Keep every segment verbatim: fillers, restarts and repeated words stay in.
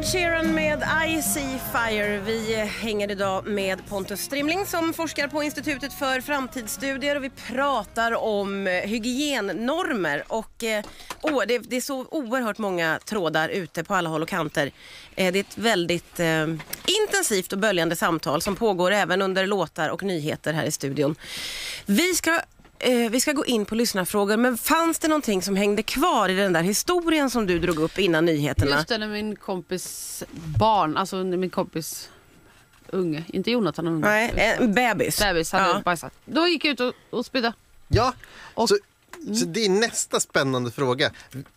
Sheeran med I See Fire. Vi hänger idag med Pontus Strimling som forskar på Institutet för framtidsstudier och vi pratar om hygiennormer och eh, oh, det, det är så oerhört många trådar ute på alla håll och kanter. Eh, det är ett väldigt eh, intensivt och böljande samtal som pågår även under låtar och nyheter här i studion. Vi ska Eh, vi ska gå in på lyssnarfrågor, men fanns det någonting som hängde kvar i den där historien som du drog upp innan nyheterna? Just det, när min kompis barn, alltså min kompis unge, inte Jonathan unge. Nej, en bebis. Bebis hade ja. bajsat. Då gick jag ut och, och spydde. Ja, och, så, mm. så det är nästa spännande fråga.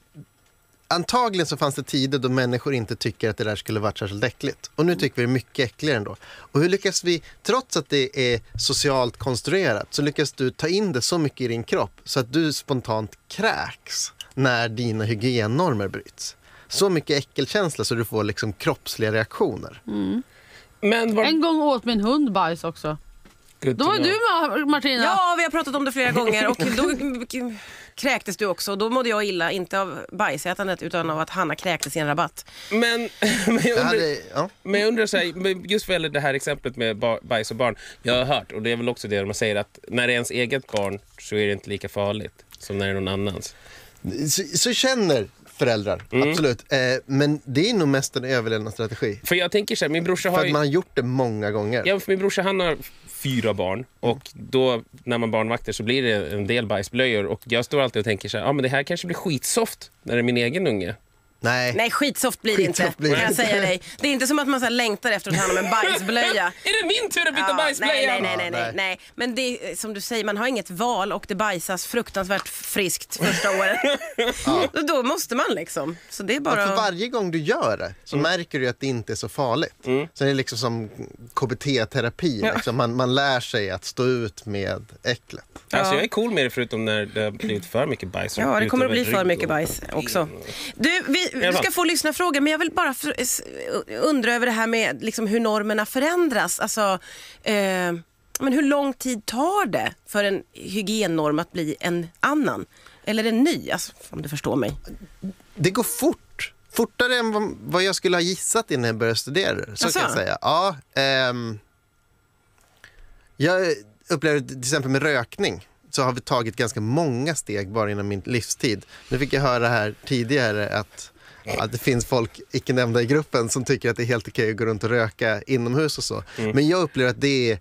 Antagligen så fanns det tider då människor inte tycker att det där skulle varit särskilt äckligt. Och nu tycker vi det är mycket äckligare ändå. Och hur lyckas vi, trots att det är socialt konstruerat, så lyckas du ta in det så mycket i din kropp så att du spontant kräks när dina hygiennormer bryts. Så mycket äckelkänsla så du får liksom kroppsliga reaktioner. Mm. Men var... En gång åt min hund bajs också. Good Då var know. du med, Martina. Ja, vi har pratat om det flera gånger och då kräktes du också. Då mådde jag illa, inte av bajsätandet utan av att Hanna kräktes i en rabatt. Men, men, jag undrar, hade, ja. men jag undrar så här, just för det här exemplet med bajs och barn, jag har hört, och det är väl också det de säger, att när det är ens eget barn så är det inte lika farligt som när det är någon annans. Så, så känner föräldrar, Mm. absolut. Eh, men det är nog mest en överlevnadsstrategi. För jag tänker så här, min brorsa har För att ju... man har gjort det många gånger. Ja, för min brorsa han har fyra barn och då när man barnvakter så blir det en del bajsblöjor och jag står alltid och tänker så här, ja ah, men det här kanske blir skitsoft när det är min egen unge. Nej. Nej, skitsoft blir det Skitsoft inte, blir det kan jag inte. säga dig. Det är inte som att man så här längtar efter att ta hand om en bajsblöja. Är det min tur att byta Ja, bajsblöja? nej, nej, nej, nej, Ja, nej, nej. nej. Men det är som du säger, man har inget val och det bajsas fruktansvärt friskt första året. Ja. Och då måste man liksom. Så det är Ja, bara... för varje gång du gör det så Mm. märker du att det inte är så farligt. Mm. Så det är liksom som K B T-terapi. Ja. Liksom. Man, man lär sig att stå ut med äcklet. Alltså Ja. jag är cool med det förutom när det har blivit för mycket bajs. Ja, det kommer att bli Utöver för rygg mycket och- bajs också. Du, vi, vi ska få lyssna frågor, men jag vill bara för, s- undra över det här med liksom, hur normerna förändras. Alltså, eh, men hur lång tid tar det för en hygiennorm att bli en annan? Eller en ny, alltså, om du förstår mig. Det går fort. Fortare än vad, vad jag skulle ha gissat innan jag började studera det. Så Asså? kan jag säga. Ja, ehm, jag upplevde till exempel med rökning så har vi tagit ganska många steg bara inom min livstid. Nu fick jag höra här tidigare att att det finns folk icke nämnda i gruppen som tycker att det är helt okej att gå runt och röka inomhus och så. Mm. Men jag upplever att det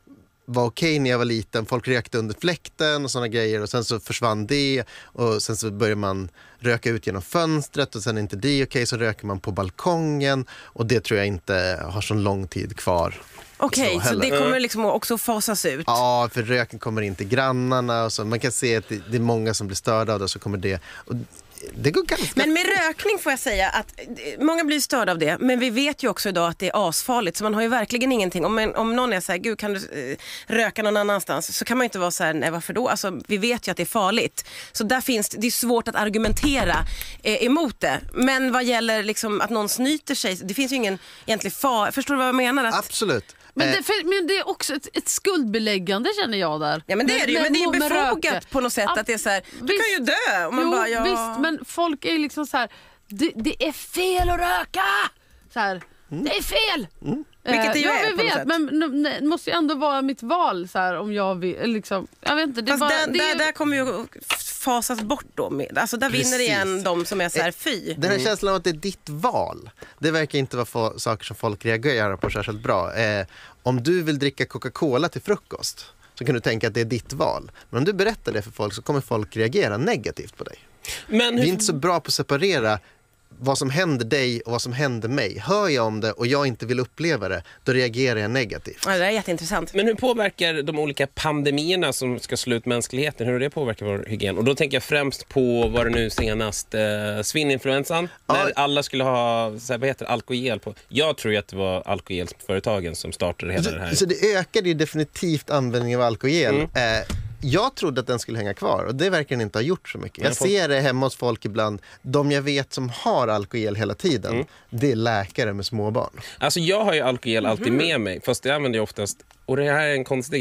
var okej när jag var liten. Folk rökte under fläkten och sådana grejer och sen så försvann det och sen så började man röka ut genom fönstret och sen är inte det okej så röker man på balkongen och det tror jag inte har så lång tid kvar. Okej, så, heller. det kommer liksom också fasas ut. Ja, för röken kommer in till grannarna och så. Man kan se att det, det är många som blir störda av det och så kommer det. Och det går ganska... Men med rökning får jag säga att eh, många blir störda av det, men vi vet ju också idag att det är asfarligt, så man har ju verkligen ingenting. Om, en, om någon är så här, gud kan du eh, röka någon annanstans, så kan man ju inte vara så här, nej varför då? Alltså vi vet ju att det är farligt. Så där finns det är svårt att argumentera eh, emot det. Men vad gäller liksom att någon snyter sig, det finns ju ingen egentlig far. Förstår du vad jag menar? Att, Absolut. Men Eh, det, för, men det är också ett, ett skuldbeläggande känner jag där. ja men det är det ju, men det är ju med befogat röka. på något sätt Ja, att det är så här, du visst. kan ju dö. Och man Jo, bara, ja. visst, men folk är liksom så här, det, det är fel att röka! Så här, Mm. det är fel! Mm. Vilket det ju ja, är jag på något vet, sätt. men n- det måste ju ändå vara mitt val så här, om jag vill, liksom, jag vet inte. Det är Fast bara, där, det är där, ju- där kommer ju att fasas bort då. Med, alltså där vinner Precis. igen de som är så här fy. Den här känslan av att det är ditt val, det verkar inte vara få, saker som folk reagerar på särskilt bra. Eh, om du vill dricka Coca-Cola till frukost så kan du tänka att det är ditt val. Men om du berättar det för folk så kommer folk reagera negativt på dig. Men Vi är hur, inte så bra på att separera vad som händer dig och vad som händer mig. Hör jag om det och jag inte vill uppleva det, då reagerar jag negativt. Ja, det där är jätteintressant. men hur påverkar de olika pandemierna som ska slå ut mänskligheten, hur har det påverkar vår hygien? Och då tänker jag främst på vad det nu senast, eh, svininfluensan, Ja. när alla skulle ha, så här, vad heter det, alkogel på. Jag tror ju att det var alkogelföretagen som startade hela det här. Så, så det ökade ju definitivt användningen av alkogel. Mm. Eh, jag trodde att den skulle hänga kvar och det verkar den inte ha gjort så mycket. Nej, Jag folk- ser det hemma hos folk ibland. De jag vet som har alkogel hela tiden, Mm. det är läkare med småbarn. Alltså jag har ju alkogel alltid med mig, fast det använder jag oftast, och det här är en konstig grej,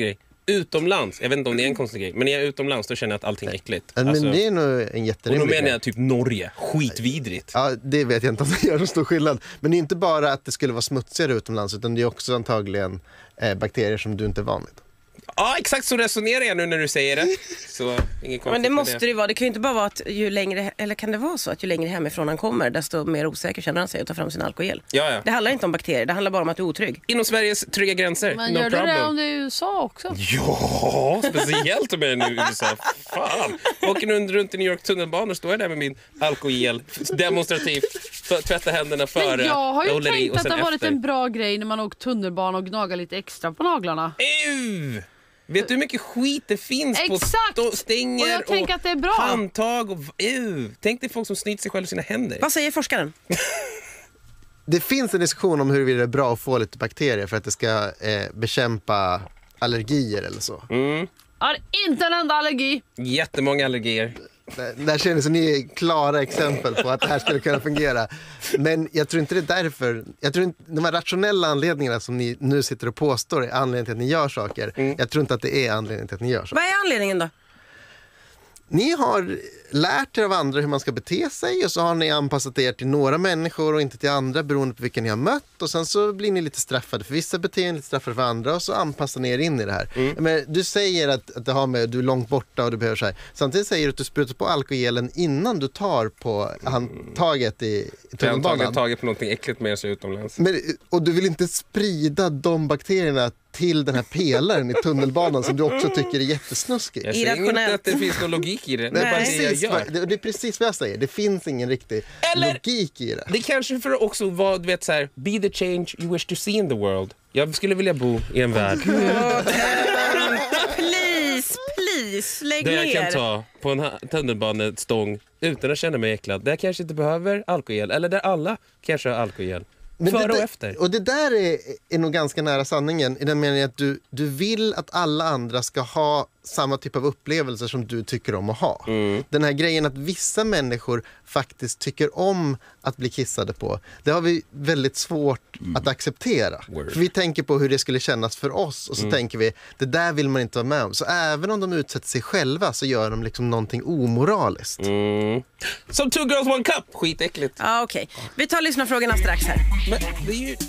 utomlands, jag vet inte om det är en konstig grej, men när jag är utomlands då känner jag att allting är äckligt. Men Alltså, det är nog en och då jätterimlig menar grej. jag typ Norge, skitvidrigt. Ja, det vet jag inte om det gör så stor skillnad. Men det är inte bara att det skulle vara smutsigare utomlands, utan det är också antagligen eh, bakterier som du inte är van vid. Ja, exakt så resonerar jag nu när du säger det. Så, inget konstigt Men det med måste det ju vara. Det kan ju inte bara vara att ju längre, eller kan det vara så att ju längre hemifrån han kommer, desto mer osäker känner han sig att ta fram sin alkohol. Ja, ja. Det handlar inte om bakterier, det handlar bara om att du är otrygg. Inom Sveriges trygga gränser, Men no gör du problem. det om det är i U S A också? Ja, speciellt om jag är nu i U S A. Fan. Åker runt, runt i New York tunnelbanor, står jag där med min alkohol demonstrativt, för, tvätta händerna före. Men jag har ju håller i tänkt och att det sen har varit efter. en bra grej när man åkt tunnelbana och gnagar lite extra på naglarna. Ew! Vet du hur mycket skit det finns Exakt! på stå- stänger Och jag tänker att det är bra. handtag och ew. Tänk dig folk som snyter sig själva i sina händer. Vad säger forskaren? Det finns en diskussion om huruvida det är bra att få lite bakterier för att det ska eh, bekämpa allergier eller så. Mm. Jag har inte en enda allergi. Jättemånga allergier. Där, där känns det som ni är klara exempel på att det här skulle kunna fungera. Men jag tror inte det är därför. Jag tror inte, de här rationella anledningarna som ni nu sitter och påstår är anledningen till att ni gör saker. Mm. Jag tror inte att det är anledningen till att ni gör saker. Vad är anledningen då? Ni har lärt er av andra hur man ska bete sig och så har ni anpassat er till några människor och inte till andra beroende på vilka ni har mött och sen så blir ni lite straffade för vissa beteenden, lite straffade för andra och så anpassar ni er in i det här. Mm. Men du säger att, att det har med, du är långt borta och du behöver så här. Samtidigt säger du att du sprutar på alkoholen innan du tar på handtaget i, i Jag har antagligen tunnelbanan. tagit på någonting äckligt med sig utomlands. Men, och du vill inte sprida de bakterierna till den här pelaren i tunnelbanan som du också tycker är jättesnuskig. Jag säger inte Irrationellt. att det finns någon logik i det. Det är Nej. bara det jag Precis, gör. vad- det, det är precis vad jag säger. Det finns ingen riktig Eller- logik i det. Det kanske för att också vara, du vet så här, be the change you wish to see in the world. Jag skulle vilja bo i en värld Please, please, lägg där jag kan ner. ta på en ha- tunnelbanestång utan att känna mig äcklad. Där jag kanske inte behöver alkohol, eller där alla kanske har alkohol. Men Före det och där- efter. Och det där är, är nog ganska nära sanningen i den meningen att du, du vill att alla andra ska ha samma typ av upplevelser som du tycker om att ha. Mm. Den här grejen att vissa människor faktiskt tycker om att bli kissade på, det har vi väldigt svårt att acceptera. Word. För vi tänker på hur det skulle kännas för oss och så tänker vi, det där vill man inte vara med om. Så även om de utsätter sig själva så gör de liksom någonting omoraliskt. Mm. Som two girls one cup. Skitäckligt. Ja, okej. Vi tar lyssnarfrågorna strax här. Men det är ju...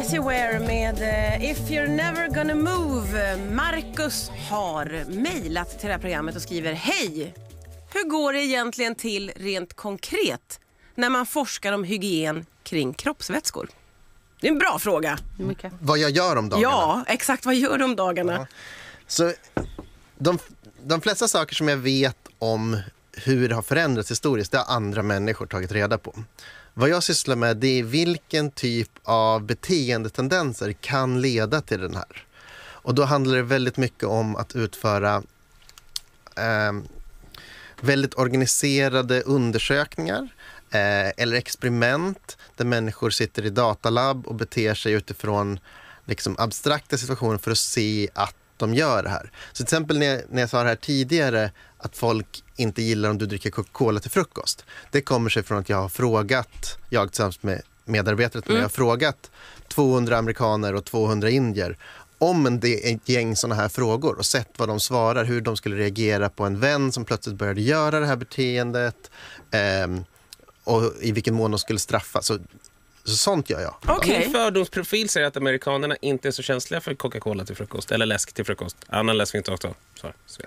Jessie Ware med eh, If You're Never Gonna Move. Marcus har mejlat till det här programmet och skriver: Hej! Hur går det egentligen till rent konkret när man forskar om hygien kring kroppsvätskor? Det är en bra fråga. Mycket. Vad jag gör om dagarna? Ja, exakt. Vad gör du om dagarna? Ja. Så de, de flesta saker som jag vet om hur det har förändrats historiskt, det har andra människor tagit reda på. Vad jag sysslar med, det är vilken typ av beteendetendenser kan leda till den här. Och då handlar det väldigt mycket om att utföra eh, väldigt organiserade undersökningar eh, eller experiment där människor sitter i datalabb och beter sig utifrån liksom abstrakta situationer för att se att de gör det här. Så till exempel när jag, när jag sa det här tidigare, att folk inte gillar om du dricker Coca-Cola till frukost. Det kommer sig från att jag har frågat, jag tillsammans med medarbetare, mm. jag har frågat tvåhundra amerikaner och tvåhundra indier om en ett gäng sådana här frågor och sett vad de svarar, hur de skulle reagera på en vän som plötsligt började göra det här beteendet eh, och i vilken mån de skulle straffas. Så, så sånt gör jag. Okay. Min fördomsprofil säger att amerikanerna inte är så känsliga för Coca-Cola till frukost eller läsk till frukost. Annan läsk inte också. Så, så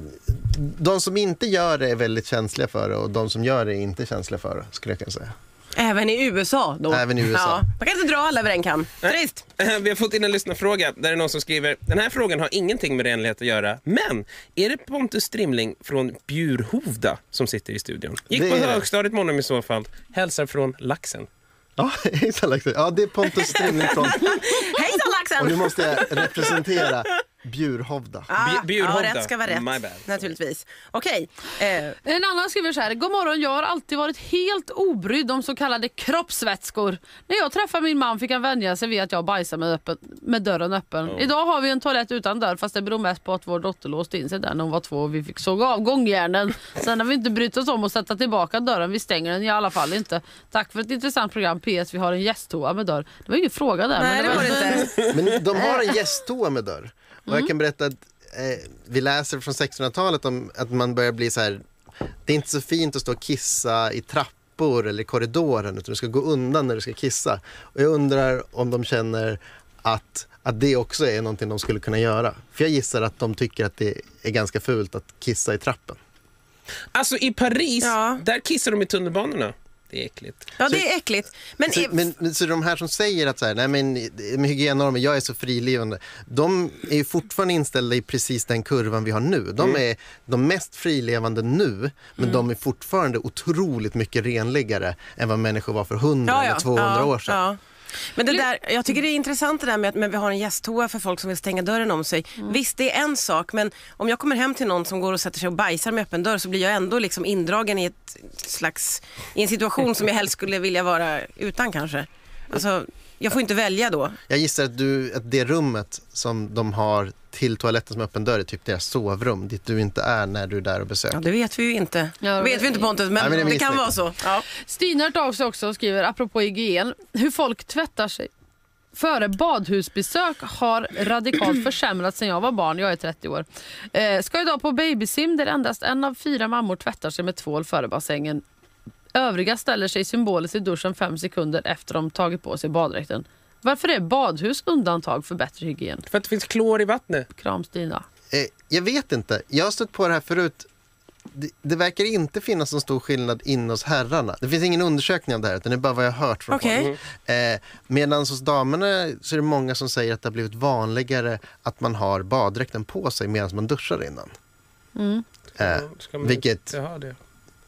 de som inte gör det är väldigt känsliga för det och de som gör det är inte känsliga för det, skulle jag kunna säga. Även i U S A då? Även i U S A. Ja, man kan inte dra alla över en kam. Trist. Vi har fått in en lyssnarfråga där är någon som skriver: den här frågan har ingenting med renlighet att göra, men är det Pontus Strimling från Bjurhovda som sitter i studion? Gick Det på är det. högstadiet med honom i så fall. Hälsar från Laxen. Ja, hejsan Laxen. Ja, det är Pontus Strimling från... Hejsan Laxen! Och nu måste jag representera Bjurhovda. Ah, Bj- Bjurhovda. Ja, rätt ska vara rätt. My bad. Naturligtvis. Okej. Eh, En annan skriver så här: God morgon, jag har alltid varit helt obrydd om så kallade kroppsvätskor. När jag träffade min man fick han vänja sig vid att jag bajsar med, öppen, med dörren öppen. Oh. Idag har vi en toalett utan dörr, fast det beror mest på att vår dotter låste in sig där när hon var två och vi fick såga av gångjärnen. Sen har vi inte brytt oss om att sätta tillbaka dörren, vi stänger den i alla fall inte. Tack för ett intressant program. P S, vi har en gästtoa med dörr. Det var ingen fråga där. nej, men det var det inte. Men de har en gästtoa med dörr. Och jag kan berätta att eh, vi läser från sextonhundratalet om att man börjar bli så här, det är inte så fint att stå och kissa i trappor eller i korridoren, utan du ska gå undan när du ska kissa. Och jag undrar om de känner att, att det också är någonting de skulle kunna göra. För jag gissar att de tycker att det är ganska fult att kissa i trappen. Alltså i Paris, Ja. där kissar de i tunnelbanorna. Det är äckligt. Ja, det är äckligt. Men, Så, i- men, men så de här som säger att så här, nej men med hygiennormer, jag är så frilevande, de är ju fortfarande inställda i precis den kurvan vi har nu. De är de mest frilevande nu, men de är fortfarande otroligt mycket renligare än vad människor var för hundra eller tvåhundra ja, år sedan. Ja. Men det där, jag tycker det är intressant det där med att men vi har en gästtoa för folk som vill stänga dörren om sig. Visst, det är en sak, men om jag kommer hem till någon som går och sätter sig och bajsar med öppen dörr så blir jag ändå liksom indragen i ett slags, i en situation som jag helst skulle vilja vara utan kanske. Alltså, jag får inte välja då. Jag gissar att, du, att det rummet som de har till toaletten som är öppen dörr är typ deras sovrum, dit du inte är när du är där och besöker. Ja, det vet vi ju inte. Ja, det vet vi inte Pontus, men, Nej, men det det, minns kan vi. vara så. Ja. Stinart av sig också och skriver, apropå hygien, hur folk tvättar sig före badhusbesök har radikalt försämrats sedan jag var barn. Jag är trettio år. Eh, ska idag på babysim där endast en av fyra mammor tvättar sig med tvål före bassängen. Övriga ställer sig symboliskt i duschen fem sekunder efter de tagit på sig baddräkten. Varför är badhus undantag för bättre hygien? För att det finns klor i vattnet. Kram Stina. Eh, jag vet inte. Jag har stött på det här förut. Det, det verkar inte finnas någon stor skillnad in hos herrarna. Det finns ingen undersökning av det här, utan det är bara vad jag har hört från Okej. folk. Eh, medan hos damerna så är det många som säger att det har blivit vanligare att man har baddräkten på sig medan man duschar innan. Mm. Eh, Ska man vilket... inte ha det?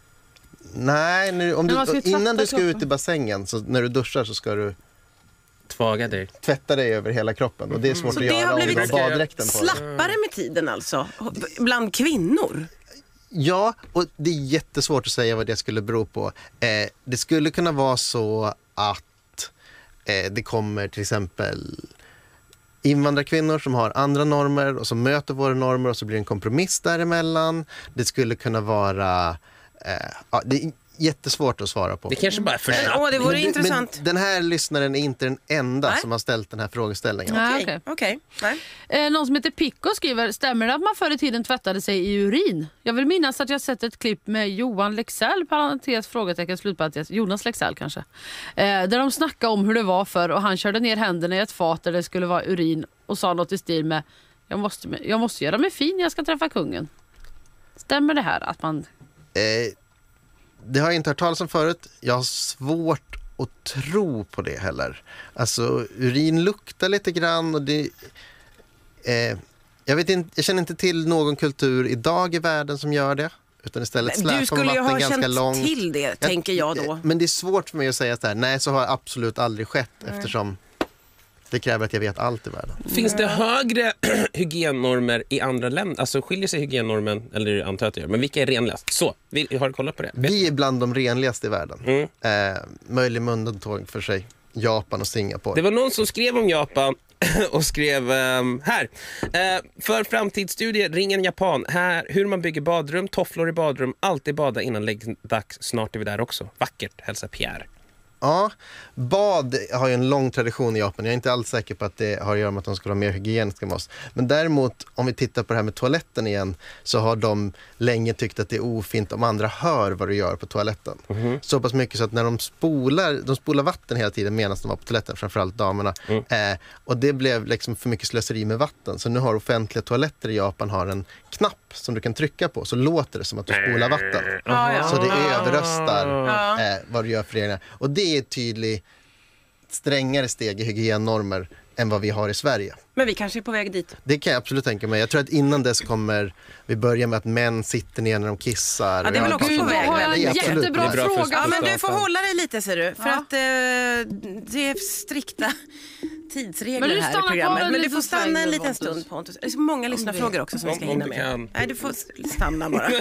Nej, nu, om Men man ska du, ju tvätta innan du ska kroppen. ut i bassängen, så när du duschar så ska du Tvaga dig. tvätta dig över hela kroppen. Och det är svårt Så att det göra har om du blivit har baddräkten på dig. slappare med tiden alltså, bland kvinnor. Ja, och det är jättesvårt att säga vad det skulle bero på. Eh, det skulle kunna vara så att eh, det kommer till exempel invandrarkvinnor som har andra normer och som möter våra normer och så blir det en kompromiss däremellan. Det skulle kunna vara... Eh, ja, det är jättesvårt att svara på. Det kanske bara är för Men, åh, det vore Men- intressant. Men den här lyssnaren är inte den enda Nej. som har ställt den här frågeställningen. Nej, Okej, okej. okej. Nej. Eh, någon som heter Pico skriver, stämmer det att man förr i tiden tvättade sig i urin? Jag vill minnas att jag sett ett klipp med Johan Lexell, parentes, frågetecken, slutparentes, Jonas Lexell kanske. Eh, där de snackade om hur det var förr och han körde ner händerna i ett fat där det skulle vara urin och sa något i stil med, jag måste, jag måste göra mig fin, jag ska träffa kungen. Stämmer det här att man... Eh, det har jag inte hört talas om förut. Jag har svårt att tro på det heller. Alltså, urin luktar lite grann och det... Eh, jag, vet inte, jag känner inte till någon kultur idag i världen som gör det. Utan istället Men släpar du man skulle ju vatten ha ganska känt långt. till det, tänker jag då. Men det är svårt för mig att säga så här, nej så har absolut aldrig skett eftersom det kräver att jag vet allt i världen. Finns det högre hygiennormer i andra länder? Alltså skiljer sig hygiennormen, eller det antar jag att det gör, men vilka är renligast? Så, vi har du kollat på det? Vi är bland de renligaste i världen. Mm. Eh, möjligen med undantag för sig Japan och Singapore. Det var någon som skrev om Japan och skrev um, här. Uh, för framtidsstudier, ring en japan. Här, hur man bygger badrum, tofflor i badrum, alltid bada innan läggdags. Snart är vi där också. Vackert, hälsa Pierre. Ja, bad har ju en lång tradition i Japan. Jag är inte alls säker på att det har att göra med att de ska vara mer hygieniska med oss. Men däremot, om vi tittar på det här med toaletten igen, så har de länge tyckt att det är ofint om andra hör vad du gör på toaletten. Mm-hmm. Så pass mycket så att när de spolar, de spolar vatten hela tiden medan de var på toaletten, framförallt damerna. Mm. Eh, och det blev liksom för mycket slöseri med vatten. Så nu har offentliga toaletter i Japan har en knapp som du kan trycka på, så låter det som att du spolar vatten. Ja, ja. Så det överröstar Ja. eh, vad du gör för reglerna. Och det är ett tydligt strängare steg i hygiennormer än vad vi har i Sverige. Men vi kanske är på väg dit. Det kan jag absolut tänka mig. Jag tror att innan dess kommer vi börja med att män sitter ner när de kissar. Ja, det är väl också Gud, på då väg. har jag Det är en absolut- jättebra det är bra för fråga. Ja, men du får Staten. hålla dig lite, ser du. För Ja. att eh, det är strikta tidsregler Men du här i stannar kvar programmet. en Men du liten får stanna sväng en nu, liten Pontus. stund, Pontus. Det är så många lyssnarfrågor också som vi ska Om- om hinna du med. kan. Nej, du får stanna bara.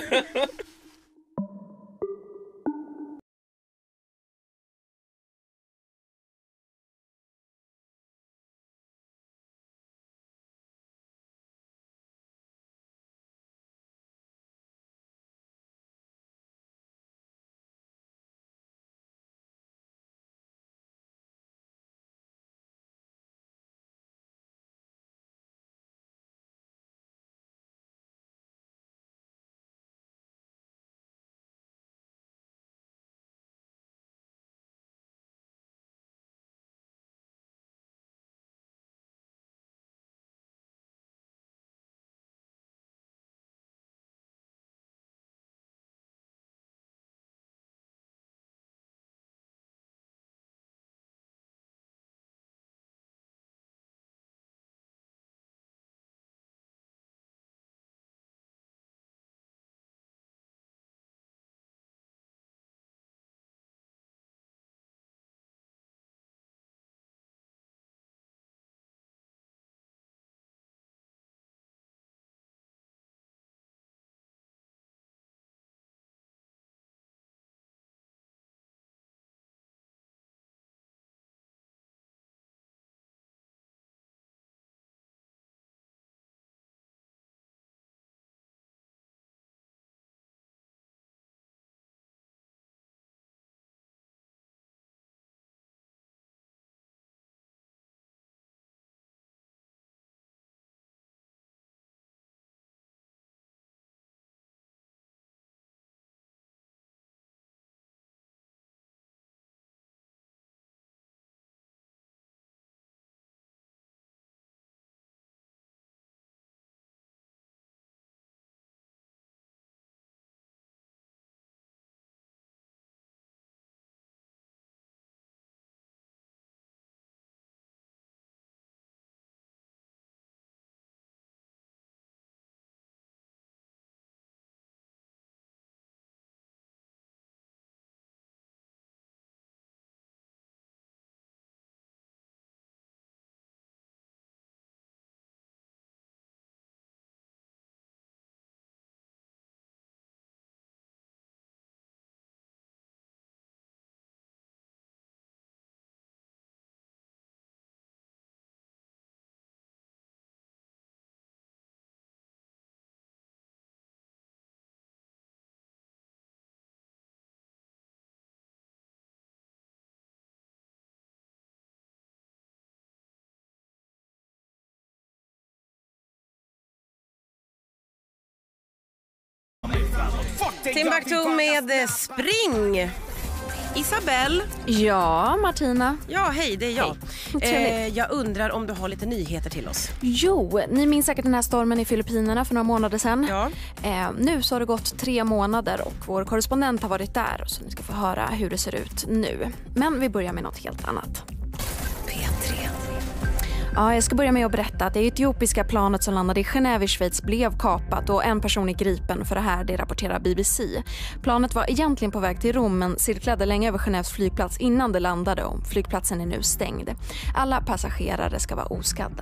Timbuktu med Spring. Isabelle. Ja, Martina. Ja, hej, det är jag. Hej. Eh, jag undrar om du har lite nyheter till oss. Jo, ni minns säkert den här stormen i Filippinerna för några månader sedan. Ja. Eh, nu så har det gått tre månader och vår korrespondent har varit där. Så ni ska få höra hur det ser ut nu. Men vi börjar med något helt annat. P tre. Ja, jag ska börja med att berätta att det etiopiska planet som landade i Genève i Schweiz blev kapat och en person är gripen för det här, det rapporterar B B C. Planet var egentligen på väg till Rom men cirklade länge över Genèves flygplats innan det landade och flygplatsen är nu stängd. Alla passagerare ska vara oskadda.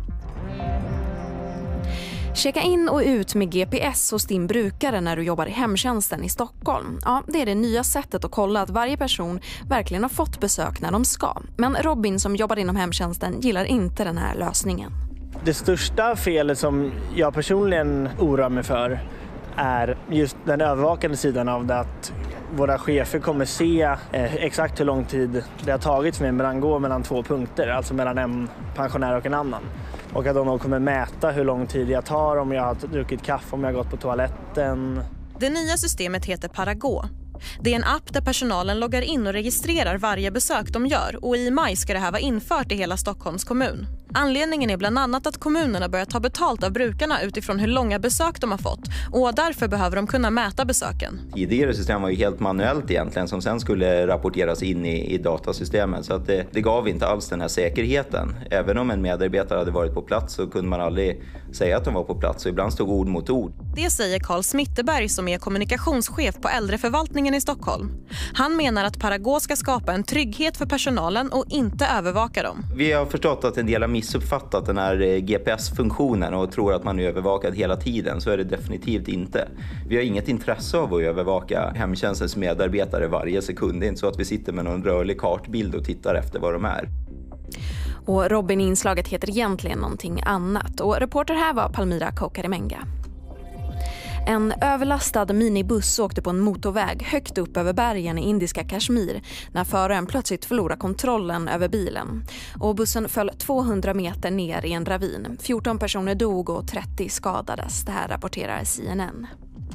Checka in och ut med G P S hos din brukare när du jobbar i hemtjänsten i Stockholm. Ja, det är det nya sättet att kolla att varje person verkligen har fått besök när de ska. Men Robin som jobbar inom hemtjänsten gillar inte den här lösningen. Det största felet som jag personligen oroar mig för är just den övervakande sidan av det, att våra chefer kommer se eh, exakt hur lång tid det har tagit för mig mellan gå mellan två punkter, alltså mellan en pensionär och en annan. Och att de kommer mäta hur lång tid jag tar, om jag har druckit kaffe, om jag har gått på toaletten. Det nya systemet heter Paragå. Det är en app där personalen loggar in och registrerar varje besök de gör och i maj ska det här vara infört i hela Stockholms kommun. Anledningen är bland annat att kommunerna börjar ta betalt av brukarna utifrån hur långa besök de har fått och därför behöver de kunna mäta besöken. Tidigare system var ju helt manuellt egentligen som sen skulle rapporteras in i, i datasystemet så att det, det gav inte alls den här säkerheten. Även om en medarbetare hade varit på plats så kunde man aldrig säga att de var på plats och ibland stod ord mot ord. Det säger Carl Smitterberg som är kommunikationschef på äldreförvaltningen i Stockholm. Han menar att Paragå ska skapa en trygghet för personalen och inte övervaka dem. Vi har förstått att en del har missuppfattat den här G P S-funktionen och tror att man är övervakad hela tiden. Så är det definitivt inte. Vi har inget intresse av att övervaka hemtjänstens medarbetare varje sekund. Det är inte så att vi sitter med någon rörlig kartbild och tittar efter vad de är. Och Robin-inslaget heter egentligen någonting annat. Och reporter här var Palmira Kokarimenga. En överlastad minibuss åkte på en motorväg högt upp över bergen i indiska Kashmir när föraren plötsligt förlorade kontrollen över bilen. Och bussen föll tvåhundra meter ner i en ravin. fjorton personer dog och trettio skadades. Det här rapporterar C N N.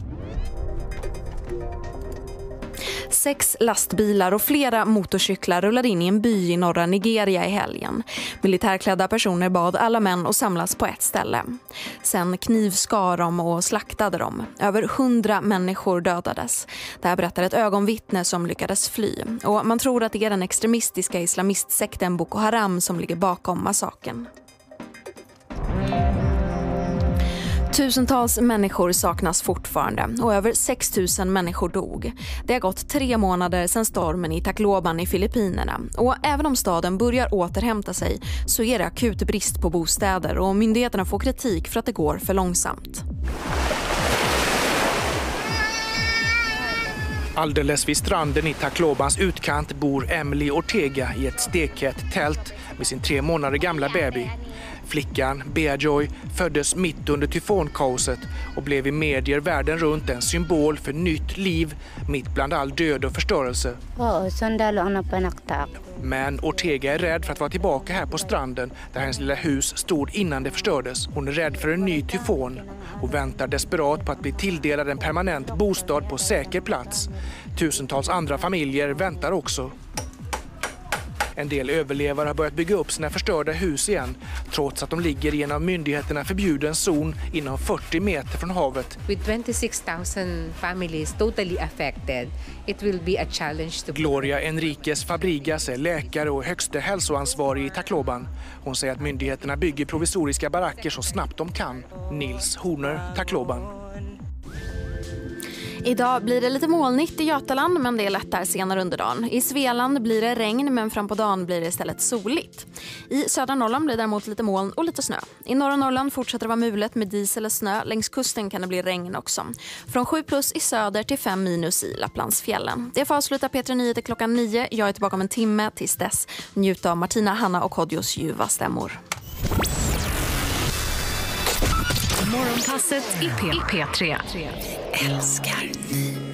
Sex lastbilar och flera motorcyklar rullade in i en by i norra Nigeria i helgen. Militärklädda personer bad alla män att samlas på ett ställe. Sen knivskar de och slaktade dem. Över hundra människor dödades. Det här berättar ett ögonvittne som lyckades fly. Och man tror att det är den extremistiska islamistsekten Boko Haram som ligger bakom massakern. Tusentals människor saknas fortfarande och över sex tusen människor dog. Det har gått tre månader sedan stormen i Tacloban i Filippinerna. Och även om staden börjar återhämta sig så är det akut brist på bostäder och myndigheterna får kritik för att det går för långsamt. Alldeles vid stranden i Taclobans utkant bor Emily Ortega i ett stekhett tält med sin tre månader gamla baby. Flickan, Bea Joy, föddes mitt under tyfonkaoset och blev i medier världen runt en symbol för nytt liv mitt bland all död och förstörelse. Men Ortega är rädd för att vara tillbaka här på stranden där hennes lilla hus stod innan det förstördes. Hon är rädd för en ny tyfon och väntar desperat på att bli tilldelad en permanent bostad på säker plats. Tusentals andra familjer väntar också. En del överlevare har börjat bygga upp sina förstörda hus igen trots att de ligger i en av myndigheterna förbjuden zon inom fyrtio meter från havet. With twenty-six thousand families totally affected, it will be a challenge to... Gloria Enriquez Fabrigas är läkare och högsta hälsoansvarig i Tacloban. Hon säger att myndigheterna bygger provisoriska baracker så snabbt de kan. Nils Horner, Tacloban. Idag blir det lite molnigt i Götaland men det är lättare senare under dagen. I Svealand blir det regn men fram på dagen blir det istället soligt. I södra Norrland blir det däremot lite moln och lite snö. I norra Norrland fortsätter det vara mulet med dis eller snö. Längs kusten kan det bli regn också. Från sju plus i söder till fem minus i Lapplandsfjällen. Det får avsluta P tre Nyheter klockan nio. Jag är tillbaka om en timme. Tills dess njut av Martina, Hanna och Kodjos ljuva stämmor. Morgonpasset i P tre. Älskar ni